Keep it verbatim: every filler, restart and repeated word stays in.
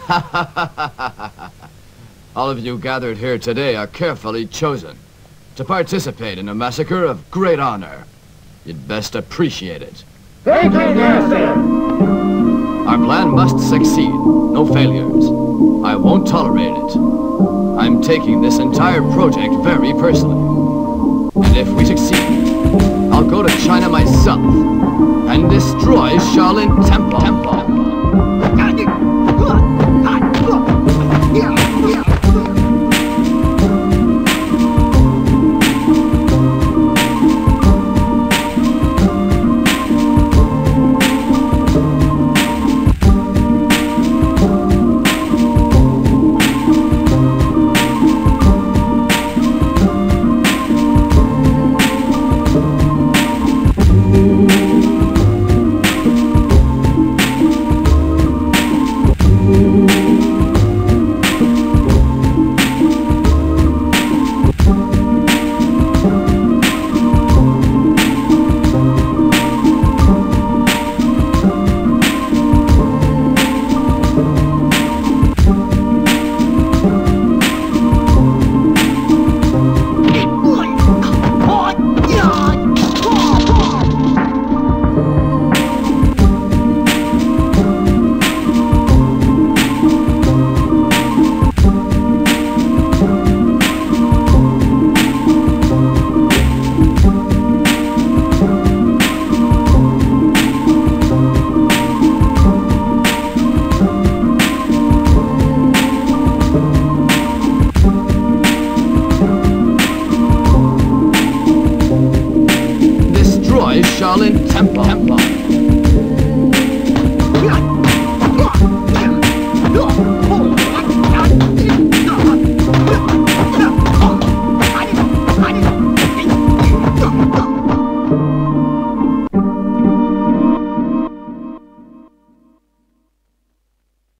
All of you gathered here today are carefully chosen to participate in a massacre of great honor. You'd best appreciate it. Thank you, Master! Our plan must succeed. No failures. I won't tolerate it. I'm taking this entire project very personally. And if we succeed, I'll go to China myself and destroy Shaolin Temple. Temple.